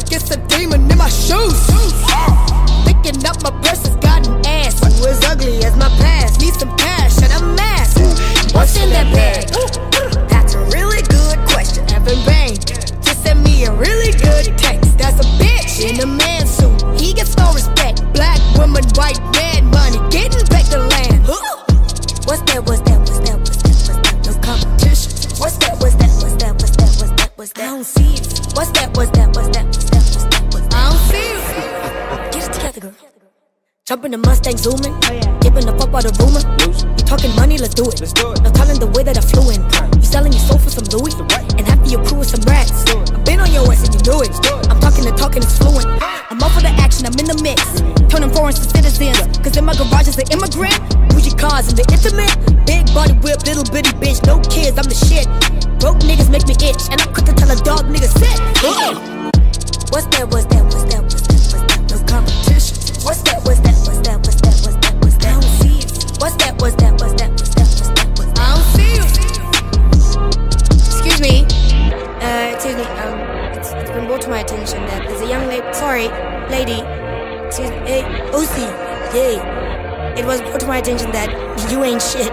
like it's a demon in my shoes. Picking up my purse has got an ass. You as ugly as my past. Need some cash and a mask. What's in that bag? That's a really good question. Haven't banged. Just send me a really good text. That's a bitch in a man suit. He gets no respect. Black woman, white man, money, getting back the land. What's that? What's that? What's that? What's that? What's that? No competition. What's that? What's that? What's that? What's that? What's that? What's that? I don't see it. What's that? What's that? What's that? What's that? What's that? What's that? I don't see it. Get it together, girl. Jump in the Mustang, zooming. Giving the fuck out of rumor. You talking money? Let's do it. No telling the way that I flew in. You selling your soul for some Louis, and half of your crew with some rats. I've been on your ass and you knew it. I'm talking the talk and it's fluent. I'm up for the action, I'm in the mix. Turning foreigners to citizens. Cause in my garage is an immigrant. Bougie cars and the intimate. Big body whip, little bitty bitch. No kids, I'm the shit. Broke niggas make me itch. And I'm quick to tell a dog nigga sit. What's that? What's that? What's that? What's that? What's that? No competition. What's that? What's that? What's that? What's that? What's that? What's that? I don't see it. What's that? What's that? What's that? What's that? What's that? What's that? I don't see you. Excuse me. Excuse me. It's been brought to my attention that there's a young lady. Sorry, lady. Excuse me. Hey, Uzi. Hey. It was brought to my attention that you ain't shit.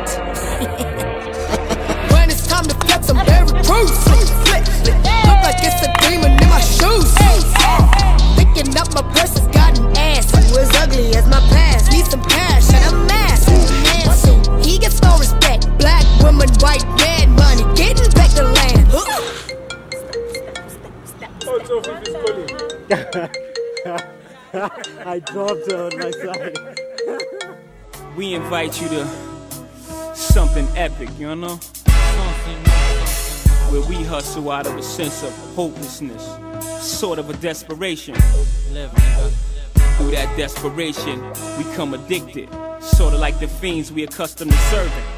When it's time to flex, I'm very cruise. Look like it's a demon in my shoes. Picking up my purse has got an ass. You as ugly as my past. Need some cash and a mask. He gets no respect. Black woman, white man, money, getting back the land. I dropped her on my side. We invite you to something epic, you know? Where we hustle out of a sense of hopelessness, sort of a desperation. Through that desperation, we come addicted, sort of like the fiends we accustomed to serving.